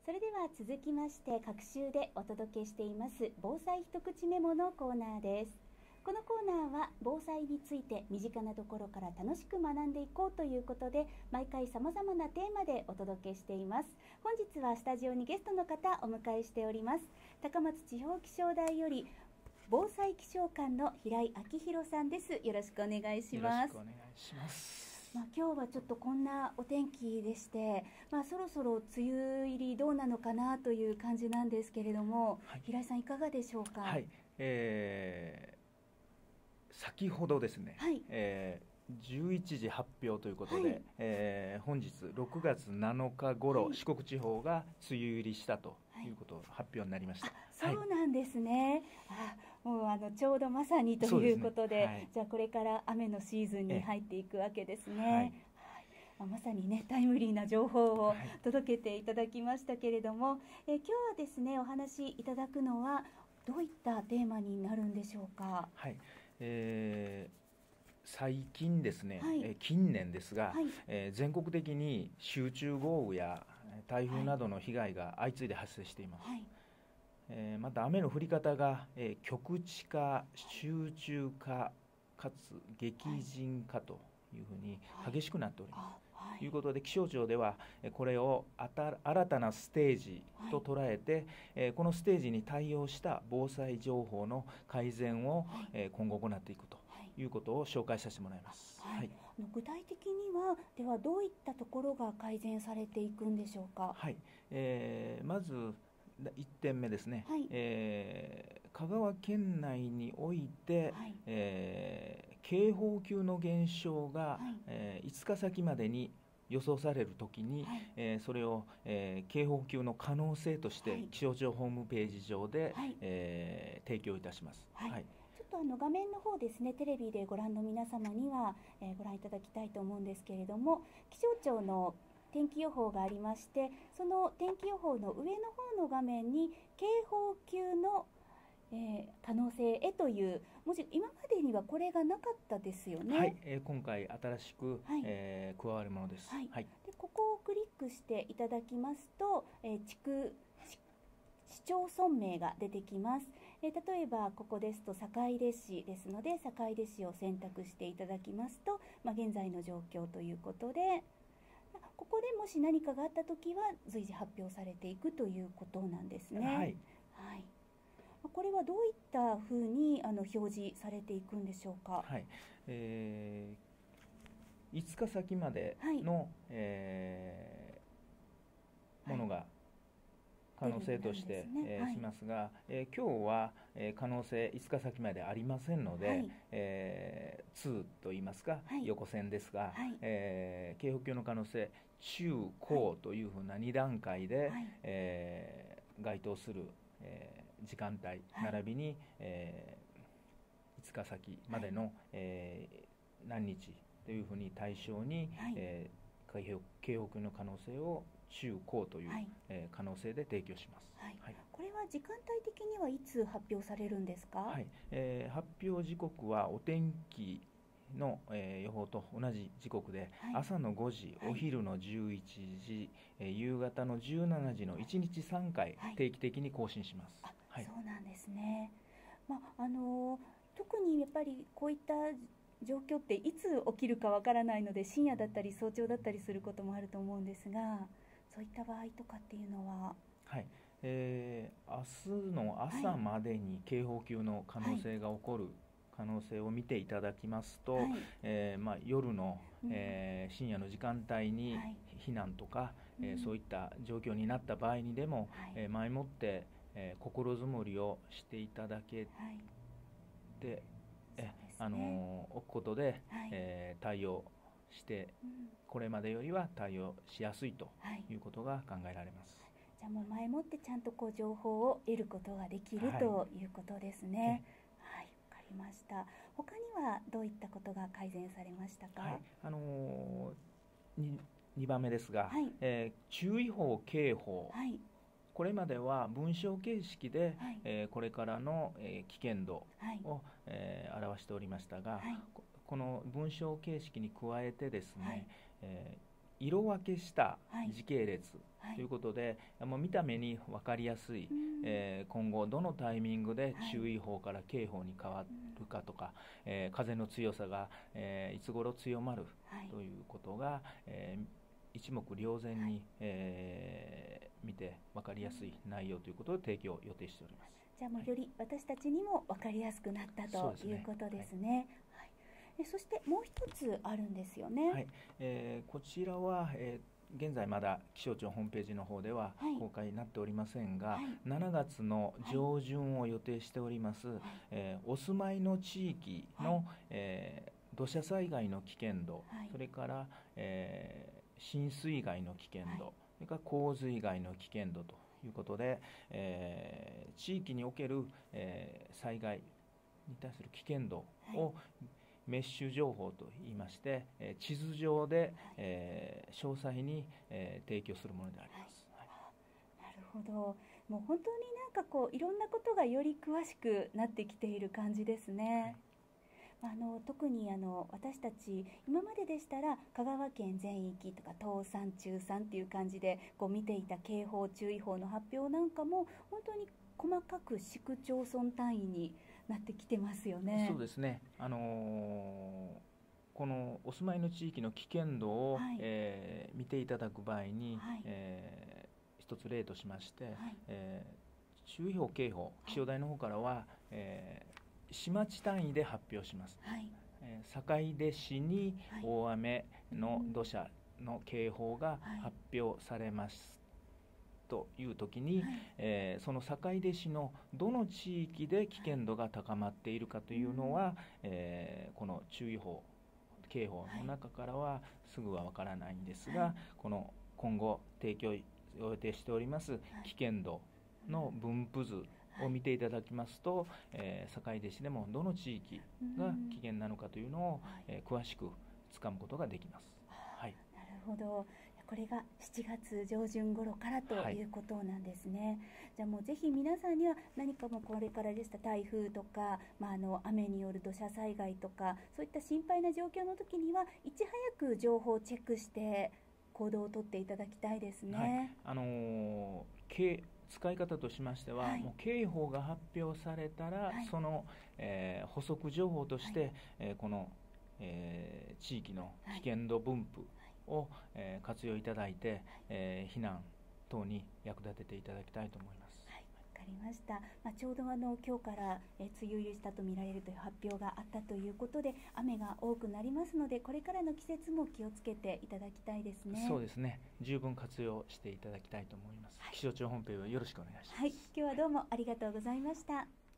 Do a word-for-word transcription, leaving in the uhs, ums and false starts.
それでは続きまして各週でお届けしています防災一口メモのコーナーです。このコーナーは防災について身近なところから楽しく学んでいこうということで、毎回さまざまなテーマでお届けしています。本日はスタジオにゲストの方お迎えしております。高松地方気象台より防災気象官の平井明宏さんです。よろしくお願いします。 よろしくお願いします。 まあ、今日はちょっとこんなお天気でして、まあ、そろそろ梅雨入りどうなのかなという感じなんですけれども、はい、平井さんいかがでしょうか。 はい、えー、先ほどですね、はい、えーじゅういちじ発表ということで、はい、えー、本日ろくがつなのか頃、はい、四国地方が梅雨入りしたということを発表になりました。 はい、そうなんですね。あ、もうあのちょうどまさにということで、でね、はい、じゃあこれから雨のシーズンに入っていくわけですね。はいはい、まさにねタイムリーな情報を届けていただきましたけれども、はい、え今日はですねお話しいただくのはどういったテーマになるんでしょうか。 はい、えー最近ですね、はい、近年ですが、はい、えー、全国的に集中豪雨や台風などの被害が相次いで発生しています。はい、えー、また雨の降り方が、えー、局地化、集中化、かつ激甚化というふうに激しくなっております。はい、ということで気象庁ではこれを新たなステージと捉えて、はい、このステージに対応した防災情報の改善を今後行っていくということを紹介させてもらいます。 はいはい、具体的にはではどういったところが改善されていくんでしょうか。 はい、えー、まずいってんめですね、はい、えー、香川県内において、はい、えー、警報級の現象が、はい、えー、いつか先までに予想されるときに、はい、えー、それを、えー、警報級の可能性として、はい、気象庁ホームページ上で、はい、えー、提供いたします。 はいはい、ちょっとあの画面の方ですね、テレビでご覧の皆様には、えー、ご覧いただきたいと思うんですけれども、気象庁の天気予報がありまして、その天気予報の上の方の画面に警報級の、えー、可能性へという文字、今までにはこれがなかったですよね。 はい、えー、今回新しく、はい、えー、加わるものです。 はいはい、でここをクリックしていただきますと、えー、地区市町村名が出てきます。えー、例えばここですと坂出市ですので、坂出市を選択していただきますと、まあ、現在の状況ということで、ここでもし何かがあったときは随時発表されていくということなんですね。はいはい、これはどういったふうにあの表示されていくんでしょうか。 はい、えー、いつか先までの、はい、えー、ものが可能性として、ねえーはい、しますが、えー、今日は、えー、可能性いつか先までありませんので、はい、えー、にといいますか、はい、横線ですが、はい、えー、警報級の可能性中高というふうなにだんかいで、はい、えー、該当する、えー、時間帯並びに、えー、いつか先までの、はい、えー、何日というふうに対象に、はい、えー、警報級の可能性を中高という、はい、えー、可能性で提供します。 はいはい、これは時間帯的にはいつ発表されるんですか。 はい、えー、発表時刻はお天気の、えー、予報と同じ時刻で、はい、朝のごじ、はい、お昼のじゅういちじ、えー、夕方のじゅうしちじのいちにちさんかい定期的に更新します。 はいはい、そうなんですね。まああのー、特にやっぱりこういった状況っていつ起きるかわからないので、深夜だったり早朝だったりすることもあると思うんですが、そういった場合とかっていうのは、 はい、えー、明日の朝までに警報級の可能性が起こる可能性を見ていただきますと、はい、えーまあ、夜の、えー、深夜の時間帯に避難とか、はい、えー、そういった状況になった場合にでも、はい、えー、前もって、えー、心づもりをしていただけて、はい、ええあのー、置くことで、はい、えー、対応して、うん、これまでよりは対応しやすいということが考えられます。はい、 じゃあもう前もってちゃんとこう情報を得ることができる、はい、ということですね。はい、わかりました。他にはどういったことが改善されましたか。はい、 あのー、にばんめですが、はい、えー、注意報警報、はい、これまでは文章形式で、はい、えー、これからの、えー、危険度を、はい、えー、表しておりましたが、はい、この文章形式に加えてですね、はい、え色分けした時系列ということで、はい、もう見た目に分かりやすい、えー、今後どのタイミングで注意報から警報に変わるかとか、はい、えー、風の強さが、えー、いつ頃強まるということが、はい、えー、一目瞭然に、はい、えー、見て分かりやすい内容ということを提供を予定しております。 じゃあもうより私たちにも分かりやすくなったということですね。そしてもう一つあるんですよね。 はい、えー、こちらは、えー、現在まだ気象庁ホームページの方では公開になっておりませんが、はい、しちがつの上旬を予定しております、はい、えー、お住まいの地域の、はい、えー、土砂災害の危険度、はい、それから、えー、浸水害の危険度、はい、それから洪水害の危険度ということで、えー、地域における、えー、災害に対する危険度を、はい、メッシュ情報といいまして、えー、地図上で、はい、えー、詳細に、えー、提供するものであります。 はいはい、なるほど。もう本当になんかこういろんなことがより詳しくなってきている感じですね。はい、あの特にあの私たち今まででしたら香川県全域とか東産中産っていう感じでこう見ていた警報注意報の発表なんかも本当に細かく市区町村単位になってきてますよね。 そうですね、あのー、このお住まいの地域の危険度を、はい、えー、見ていただく場合に、はい、えー、一つ例としまして、はい、えー、注意報警報、気象台の方からは、はい、えー、市町単位で発表します。はい、えー、坂出市に大雨の土砂の警報が発表されます。という時に、はい、えー、その坂出市のどの地域で危険度が高まっているかというのは、はい、えー、この注意報警報の中からはすぐはわからないんですが、はい、この今後提供を予定しております危険度の分布図を見ていただきますと、はい、えー、坂出市でもどの地域が危険なのかというのを、えー、詳しくつかむことができます。はい、 なるほど。これがしちがつ上旬頃からということなんですね。はい、じゃあもうぜひ皆さんには何かもこれからでした台風とか、まあ、あの雨による土砂災害とかそういった心配な状況の時にはいち早く情報をチェックして行動をとっていただきたいですね。はい、 あのー、使い方としましては、はい、もう警報が発表されたら、はい、その、えー、補足情報として、はい、えー、この、えー、地域の危険度分布を、えー、活用いただいて、えー、避難等に役立てていただきたいと思います。 はい、わかりました。まあ、ちょうどあの今日から、えー、梅雨入りしたとみられるという発表があったということで雨が多くなりますのでこれからの季節も気をつけていただきたいですね。 そうですね、十分活用していただきたいと思います。はい、気象庁本編をよろしくお願いします。 はい、今日はどうもありがとうございました。